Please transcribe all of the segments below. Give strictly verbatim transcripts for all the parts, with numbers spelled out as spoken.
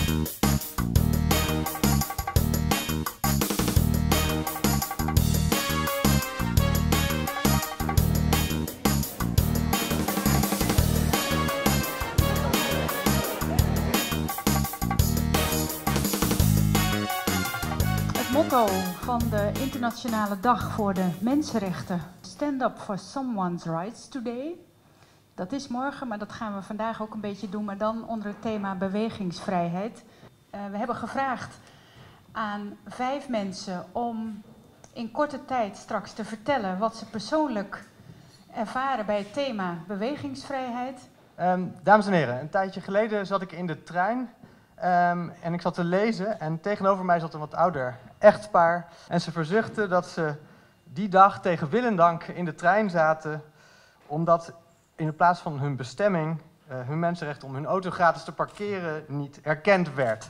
Het motto van de Internationale Dag voor de Mensenrechten, Stand up for someone's rights today. Dat is morgen, maar dat gaan we vandaag ook een beetje doen, maar dan onder het thema bewegingsvrijheid. Uh, we hebben gevraagd aan vijf mensen om in korte tijd straks te vertellen wat ze persoonlijk ervaren bij het thema bewegingsvrijheid. Um, dames en heren, een tijdje geleden zat ik in de trein um, en ik zat te lezen en tegenover mij zat een wat ouder echtpaar. En ze verzuchtten dat ze die dag tegen wil en dank in de trein zaten, omdat in de plaats van hun bestemming, uh, hun mensenrecht om hun auto gratis te parkeren, niet erkend werd.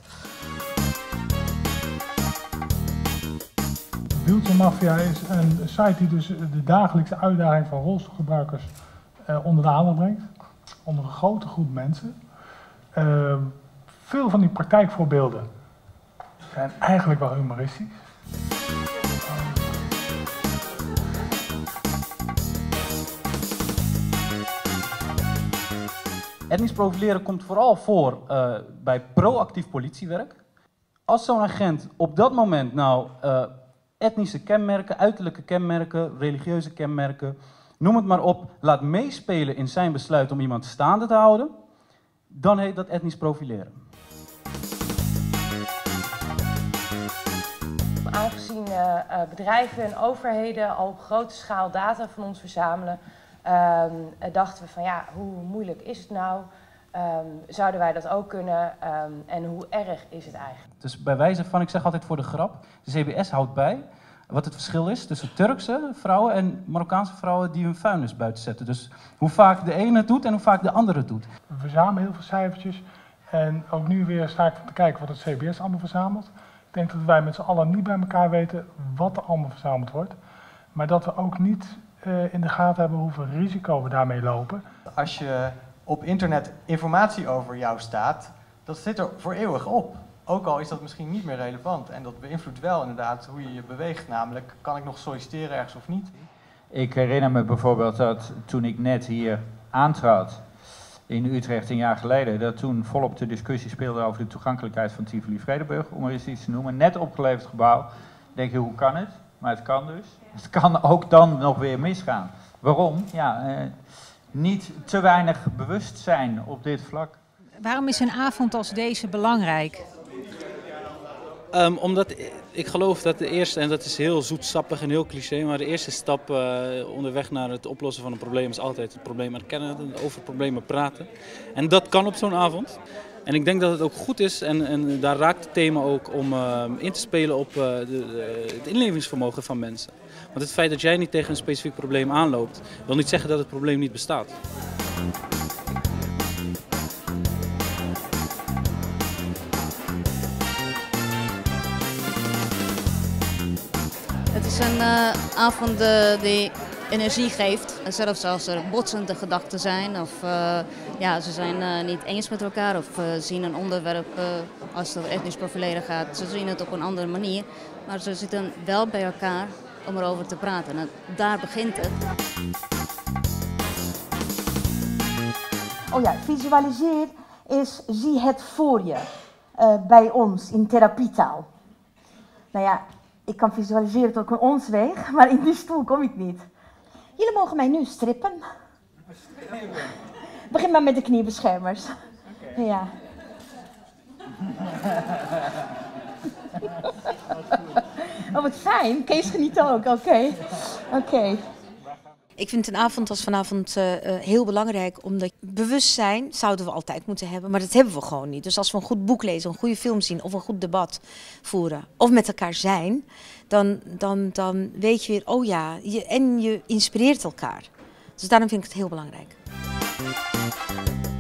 Wheelchairmafia is een site die dus de dagelijkse uitdaging van rolstoelgebruikers uh, onder de aandacht brengt. Onder een grote groep mensen. Uh, veel van die praktijkvoorbeelden zijn eigenlijk wel humoristisch. Etnisch profileren komt vooral voor uh, bij proactief politiewerk. Als zo'n agent op dat moment nou uh, etnische kenmerken, uiterlijke kenmerken, religieuze kenmerken, noem het maar op, laat meespelen in zijn besluit om iemand staande te houden, dan heet dat etnisch profileren. Aangezien uh, bedrijven en overheden al op grote schaal data van ons verzamelen, um, dachten we van ja, hoe moeilijk is het nou? Um, zouden wij dat ook kunnen um, en hoe erg is het eigenlijk? Dus bij wijze van, ik zeg altijd voor de grap, de C B S houdt bij wat het verschil is tussen Turkse vrouwen en Marokkaanse vrouwen die hun vuilnis buiten zetten. Dus hoe vaak de ene het doet en hoe vaak de andere het doet. We verzamelen heel veel cijfertjes en ook nu weer sta ik te kijken wat het C B S allemaal verzamelt. Ik denk dat wij met z'n allen niet bij elkaar weten wat er allemaal verzameld wordt. Maar dat we ook niet uh, in de gaten hebben hoeveel risico we daarmee lopen. Als je op internet informatie over jou staat, dat zit er voor eeuwig op. Ook al is dat misschien niet meer relevant. En dat beïnvloedt wel inderdaad hoe je je beweegt. Namelijk, kan ik nog solliciteren ergens of niet? Ik herinner me bijvoorbeeld dat toen ik net hier aantrad in Utrecht een jaar geleden, dat toen volop de discussie speelde over de toegankelijkheid van Tivoli-Vredenburg, om er eens iets te noemen. Net opgeleverd gebouw. Dan denk je, hoe kan het? Maar het kan dus. Het kan ook dan nog weer misgaan. Waarom? Ja, eh, niet te weinig bewustzijn op dit vlak. Waarom is een avond als deze belangrijk? Um, omdat ik geloof dat de eerste, en dat is heel zoetsappig en heel cliché, maar de eerste stap uh, onderweg naar het oplossen van een probleem is altijd het probleem erkennen, over problemen praten. En dat kan op zo'n avond. En ik denk dat het ook goed is, en, en daar raakt het thema ook, om uh, in te spelen op uh, de, de, het inlevingsvermogen van mensen. Want het feit dat jij niet tegen een specifiek probleem aanloopt, wil niet zeggen dat het probleem niet bestaat. Het is een uh, avond uh, die energie geeft. Zelfs als er botsende gedachten zijn of uh, ja, ze zijn uh, niet eens met elkaar of uh, zien een onderwerp uh, als het over etnisch profileren gaat. Ze zien het op een andere manier, maar ze zitten wel bij elkaar om erover te praten. En daar begint het. Oh ja, visualiseer is zie het voor je uh, bij ons in therapietaal. Nou ja, ik kan visualiseren tot ik een ons weeg, maar in die stoel kom ik niet. Jullie mogen mij nu strippen. Begin maar met de kniebeschermers. Okay. Ja. Oh, wat fijn. Kees geniet ook. Oké. Okay. Oké. Okay. Ik vind een avond als vanavond uh, heel belangrijk, omdat bewustzijn zouden we altijd moeten hebben, maar dat hebben we gewoon niet. Dus als we een goed boek lezen, een goede film zien of een goed debat voeren of met elkaar zijn, dan, dan, dan weet je weer, oh ja, je, en je inspireert elkaar. Dus daarom vind ik het heel belangrijk.